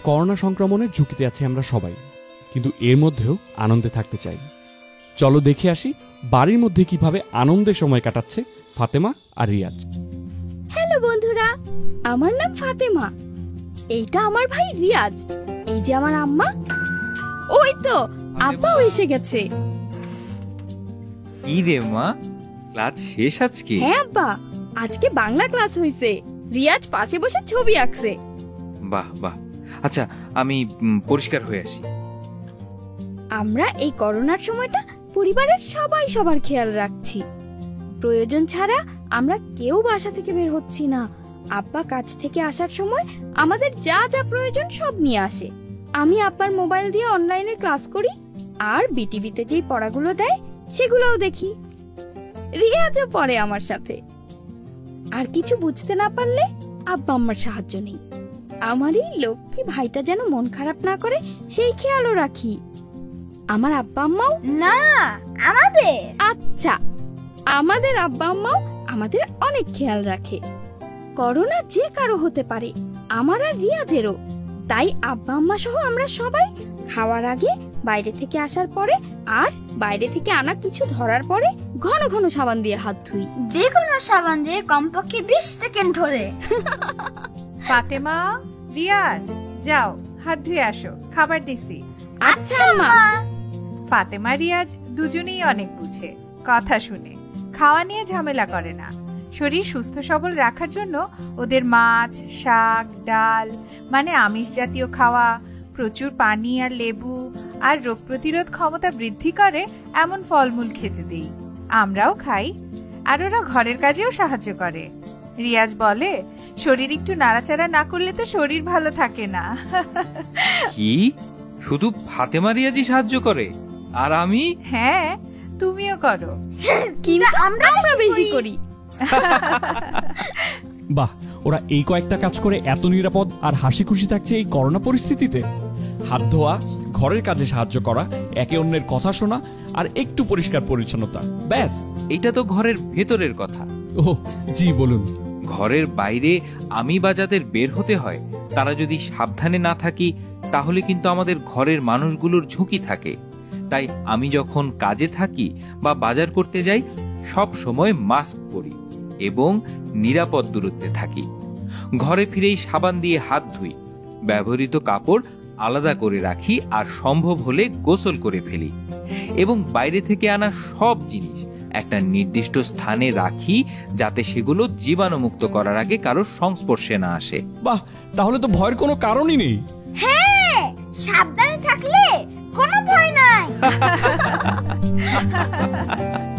Corona সংক্রমণের ঝুঁকিতে আছি আমরা সবাই, কিন্তু এর মধ্যেও আনন্দে থাকতে চাই। চলো দেখে আসি বাড়ির মধ্যে কিভাবে আনন্দে সময় কাটাচ্ছে ফাতেমা আর রিয়াজ। হ্যালো বন্ধুরা, আমার নাম ফাতেমা, এইটা আমার ভাই রিয়াজ, এই যে আমার আম্মা, ওই তো আব্বাও এসে গেছে। কি রে মা, ক্লাস শেষ আজকে? হ্যাঁ আব্বা, আজকে বাংলা ক্লাস হয়েছে। রিয়াজ পাশে বসে ছবি আঁকছে। বাহ বাহ, আচ্ছা আমি পরিষ্কার হয়ে আসি। আমরা এই করোনার সময়টা পরিবারের সবাই সবার খেয়াল রাখছি। প্রয়োজন ছাড়া আমরা কেউ বাসা থেকে বের হচ্ছি না। আব্বা কাজ থেকে আসার সময় আমাদের যা যা প্রয়োজন সব নিয়ে আসে। আমি আব্বার মোবাইল দিয়ে অনলাইনে ক্লাস করি, আর বিটিভিতে যেই পড়াগুলো দেয় সেগুলোও দেখি। রিয়াজও পড়ে আমার সাথে। আর কিছু বুঝতে না পারলে আব্বা আম্মার সাহায্য নেই। আমার এই লক্ষ্মী ভাইটা যেন মন খারাপ না করে সেই খেয়ালও রাখি। আমার আব্বা আম্মাও না, আমাদের আচ্ছা, আমাদের আব্বা আম্মাও আমাদের অনেক খেয়াল রাখে। করোনা যে কারো হতে পারে, আমার আর রিয়াজেরও। তাই আব্বা আম্মা সহ আমরা সবাই খাওয়ার আগে, বাইরে থেকে আসার পরে, আর বাইরে থেকে আনা কিছু ধরার পরে ঘন ঘন সাবান দিয়ে হাত ধুই। যে কোনো সাবান দিয়ে কমপক্ষে 20 সেকেন্ড ধরে। ফাতেমা, রিয়াজ, যাও হাত ধুয়ে আসো, খাবার দিছি। আচ্ছা মা। ফাতেমা রিয়াজ দুজনেই অনেক বুঝে, কথা শুনে, খাওয়া নিয়ে ঝামেলা করে না। শরীর সুস্থ সবল রাখার জন্য ওদের মাছ, শাক, ডাল মানে আমিষ জাতীয় খাওয়া, প্রচুর পানি আর লেবু, আর রোগ প্রতিরোধ ক্ষমতা বৃদ্ধি করে এমন ফলমূল খেতে দেই। আমরাও খাই, আর ওরা ঘরের কাজেও সাহায্য করে। রিয়াজ বলে, শরীর একটু নাড়াচাড়া না করলে তো শরীর ভালো থাকে না। কি শুধু ফাতেমা রিয়াজই সাহায্য করে আর আমি? হ্যাঁ, তুমিও করো, কিন্তু আমরা বেশি করি। বাহ, ওরা এই কয়েকটা কাজ করে এত নিরাপদ আর হাসি খুশি থাকছে এই করোনা পরিস্থিতিতে। হাত ধোয়া, ঘরের কাজে সাহায্য করা, একে অন্যের কথা শোনা, আর একটু পরিষ্কার পরিচ্ছন্নতা, ব্যাস। এটা তো ঘরের ভেতরের কথা। ও জি বলুন। ঘরের বাইরে আমি বা যাদের বের হতে হয়, তারা যদি সাবধানে না থাকি তাহলে কিন্তু আমাদের ঘরের মানুষগুলোর ঝুঁকি থাকে। তাই আমি যখন কাজে থাকি বা বাজার করতে যাই, সব সময় মাস্ক পরি এবং নিরাপদ দূরত্বে থাকি। ঘরে ফিরেই সাবান দিয়ে হাত ধুই, ব্যবহৃত কাপড় আলাদা করে রাখি, আর সম্ভব হলে গোসল করে ফেলি। এবং বাইরে থেকে আনা সব জিনিস একটা নির্দিষ্ট স্থানে রাখি, যাতে সেগুলো জীবাণুমুক্ত করার আগে কারোর সংস্পর্শে না আসে। বাহ, তাহলে তো ভয়ের কোনো কারণই নেই। হ্যাঁ, সাবধানে থাকলে কোনো ভয় নাই।